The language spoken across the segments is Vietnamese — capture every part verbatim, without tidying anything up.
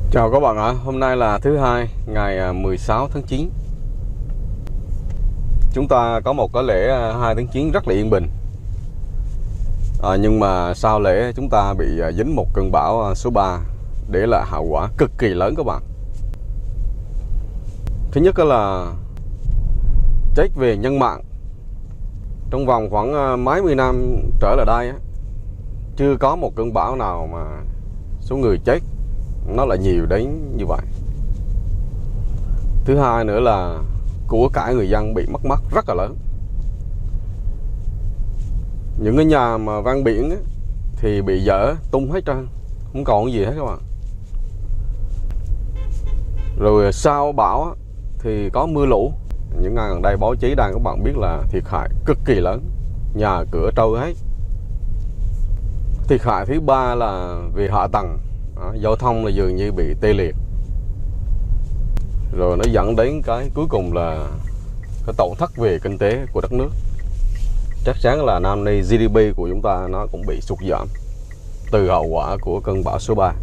Chào các bạn ạ, hôm nay là thứ hai ngày mười sáu tháng chín. Chúng ta có một cái lễ hai tháng chín rất là yên bình. à, Nhưng mà sau lễ chúng ta bị dính một cơn bão số ba, để lại hậu quả cực kỳ lớn các bạn. Thứ nhất là chết về nhân mạng. Trong vòng khoảng mấy mươi năm trở lại đây chưa có một cơn bão nào mà số người chết nó lại nhiều đến như vậy. Thứ hai nữa là của cải người dân bị mất mát rất là lớn. Những cái nhà mà ven biển thì bị dỡ tung hết trơn, không còn gì hết các bạn. Rồi sau bão thì có mưa lũ. Những ngày gần đây báo chí đang các bạn biết là thiệt hại cực kỳ lớn, nhà cửa trôi hết. Thiệt hại thứ ba là về hạ tầng, giao thông là dường như bị tê liệt. Rồi nó dẫn đến cái cuối cùng là cái tổn thất về kinh tế của đất nước. Chắc chắn là năm nay giê đê pê của chúng ta nó cũng bị sụt giảm từ hậu quả của cơn bão số ba.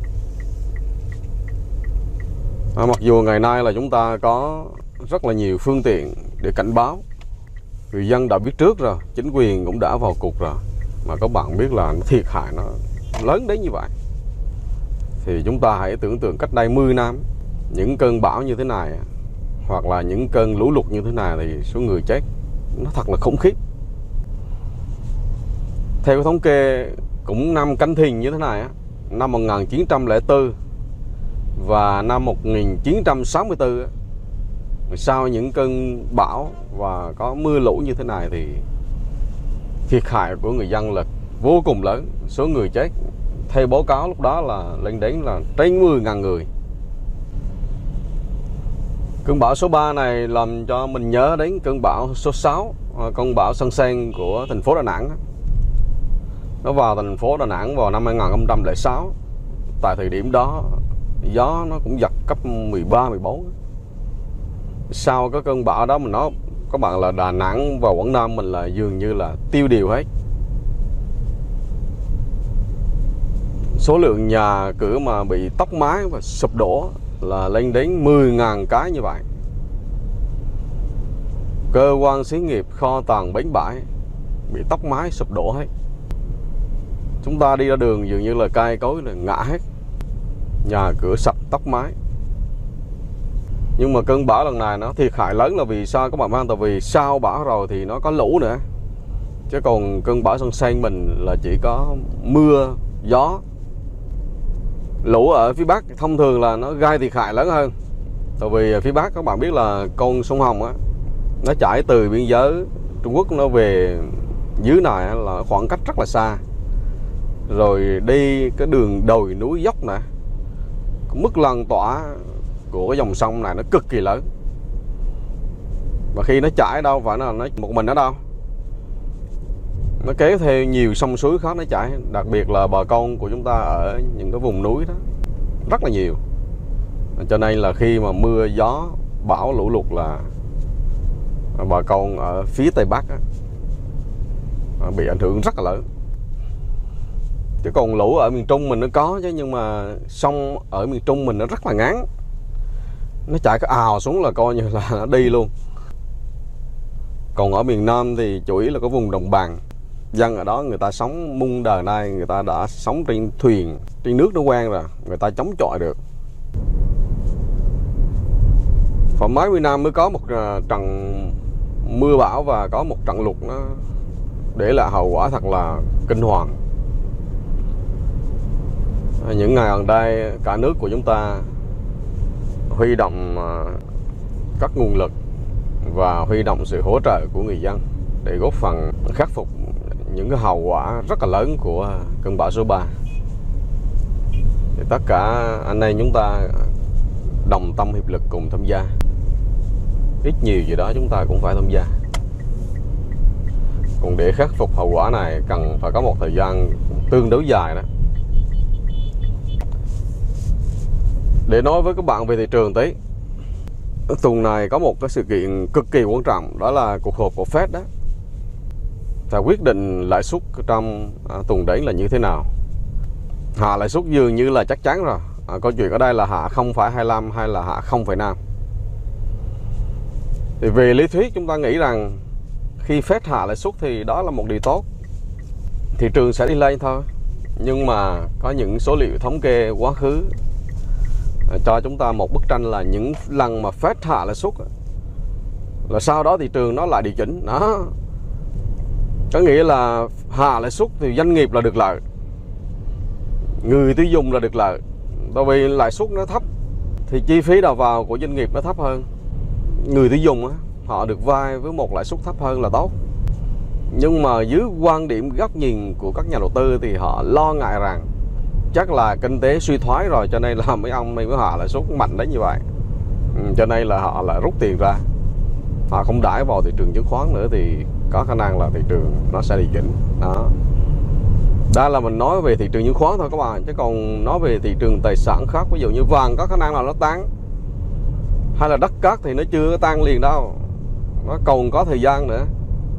à, Mặc dù ngày nay là chúng ta có rất là nhiều phương tiện để cảnh báo, người dân đã biết trước rồi, chính quyền cũng đã vào cuộc rồi, mà các bạn biết là thiệt hại nó lớn đến như vậy. Thì chúng ta hãy tưởng tượng cách đây mười năm, những cơn bão như thế này hoặc là những cơn lũ lụt như thế này thì số người chết nó thật là khủng khiếp. Theo thống kê cũng năm Canh Thìn như thế này, năm một nghìn chín trăm lẻ bốn và năm một nghìn chín trăm sáu mươi tư, sau những cơn bão và có mưa lũ như thế này thì thiệt hại của người dân là vô cùng lớn. Số người chết theo báo cáo lúc đó là lên đến là trên mười nghìn người. Cơn bão số ba này làm cho mình nhớ đến cơn bão số sáu, cơn bão San Sen của thành phố Đà Nẵng. Nó vào thành phố Đà Nẵng vào năm hai nghìn không trăm lẻ sáu. Tại thời điểm đó gió nó cũng giật cấp mười ba, mười bốn. Sau cái cơn bão đó mình nói các bạn là Đà Nẵng và Quảng Nam mình là dường như là tiêu điều hết. Số lượng nhà cửa mà bị tốc mái và sụp đổ là lên đến mười nghìn cái như vậy. Cơ quan xí nghiệp, kho tàng, bến bãi bị tốc mái sụp đổ hết. Chúng ta đi ra đường dường như là cây cối là ngã hết, nhà cửa sập tốc mái. Nhưng mà cơn bão lần này nó thiệt hại lớn là vì sao các bạn biết? Tại vì sau bão rồi thì nó có lũ nữa, chứ còn cơn bão San Sen mình là chỉ có mưa, gió. Lũ ở phía Bắc thông thường là nó gây thiệt hại lớn hơn. Tại vì phía Bắc các bạn biết là con sông Hồng á, nó chảy từ biên giới Trung Quốc nó về dưới này là khoảng cách rất là xa. Rồi đi cái đường đồi núi dốc nè, mức lan tỏa của cái dòng sông này nó cực kỳ lớn. Và khi nó chảy đâu phải là nó một mình ở đâu, nó kéo theo nhiều sông suối khác nó chảy. Đặc biệt là bà con của chúng ta ở những cái vùng núi đó rất là nhiều. Cho nên là khi mà mưa gió bão lũ lụt là bà con ở phía Tây Bắc á, bị ảnh hưởng rất là lớn. Chứ còn lũ ở miền Trung mình nó có chứ, nhưng mà sông ở miền Trung mình nó rất là ngắn, nó chạy cái ào xuống là coi như là nó đi luôn. Còn ở miền Nam thì chủ yếu là có vùng đồng bằng, dân ở đó người ta sống muôn đời nay, người ta đã sống trên thuyền, trên nước nó quen rồi, người ta chống chọi được. Phải mấy mươi năm mới có một trận mưa bão và có một trận lụt nó để lại hậu quả thật là kinh hoàng. Những ngày gần đây cả nước của chúng ta huy động các nguồn lực và huy động sự hỗ trợ của người dân để góp phần khắc phục những cái hậu quả rất là lớn của cơn bão số ba. Thì tất cả anh em chúng ta đồng tâm hiệp lực cùng tham gia, ít nhiều gì đó chúng ta cũng phải tham gia. Còn để khắc phục hậu quả này cần phải có một thời gian tương đối dài đó. Để nói với các bạn về thị trường tí, tuần này có một cái sự kiện cực kỳ quan trọng, đó là cuộc họp của Fed đó. Và quyết định lãi suất trong tuần đấy là như thế nào. Hạ lãi suất dường như là chắc chắn rồi, À, câu chuyện ở đây là hạ không phẩy hai lăm hay là hạ không phẩy năm. Thì về lý thuyết chúng ta nghĩ rằng khi Fed hạ lãi suất thì đó là một điều tốt, thị trường sẽ đi lên thôi. Nhưng mà có những số liệu thống kê quá khứ cho chúng ta một bức tranh là những lần mà Fed hạ lãi suất là sau đó thị trường nó lại điều chỉnh. Đó, có nghĩa là hạ lãi suất thì doanh nghiệp là được lợi, người tiêu dùng là được lợi. Tại vì lãi suất nó thấp thì chi phí đầu vào của doanh nghiệp nó thấp hơn, người tiêu dùng họ được vay với một lãi suất thấp hơn là tốt. Nhưng mà dưới quan điểm góc nhìn của các nhà đầu tư thì họ lo ngại rằng chắc là kinh tế suy thoái rồi, cho nên là mấy ông mới hạ lãi suất mạnh đến như vậy. Ừ, cho nên là họ lại rút tiền ra, họ không đãi vào thị trường chứng khoán nữa, thì có khả năng là thị trường nó sẽ điều chỉnh. Đó, đây là mình nói về thị trường chứng khoán thôi các bạn, chứ còn nói về thị trường tài sản khác, ví dụ như vàng có khả năng là nó tăng, hay là đất cát thì nó chưa có tăng liền đâu, nó còn có thời gian nữa.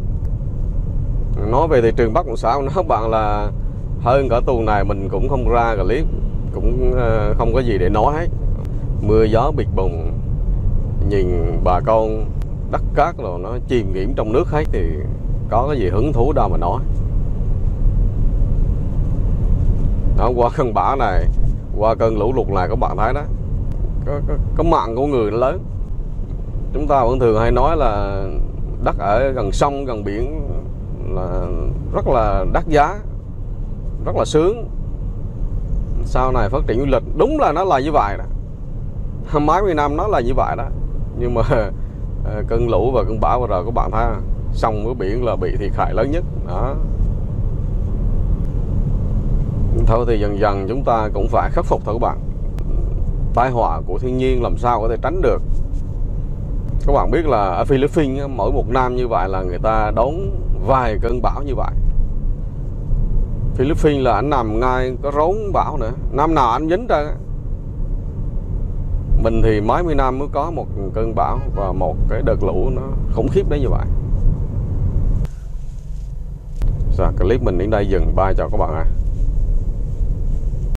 Nói về thị trường bất động sản, nói bạn là hơn cả tuần này mình cũng không ra clip, cũng không có gì để nói hết. Mưa gió bịt bùng, nhìn bà con đất cát rồi nó chìm nghỉm trong nước hết thì có cái gì hứng thú đâu mà nói. Đó, qua cơn bão này, qua cơn lũ lụt này các bạn thấy đó, có, có, có mạng của người nó lớn. Chúng ta vẫn thường hay nói là đất ở gần sông gần biển là rất là đắt giá, rất là sướng. Sau này phát triển du lịch đúng là nó là như vậy đó, mấy mươi năm nó là như vậy đó. Nhưng mà cơn lũ và cơn bão vừa rồi các bạn thấy sông với biển là bị thiệt hại lớn nhất đó. Thôi thì dần dần chúng ta cũng phải khắc phục thôi các bạn. Tai họa của thiên nhiên làm sao có thể tránh được. Các bạn biết là ở Philippines mỗi một năm như vậy là người ta đón vài cơn bão như vậy. Philippines là anh nằm ngay có rốn bão nữa, năm nào anh dính ra. Mình thì mấy mươi năm mới có một cơn bão và một cái đợt lũ nó khủng khiếp đến như vậy. Rồi clip mình đến đây dừng, bye chào các bạn ạ. À.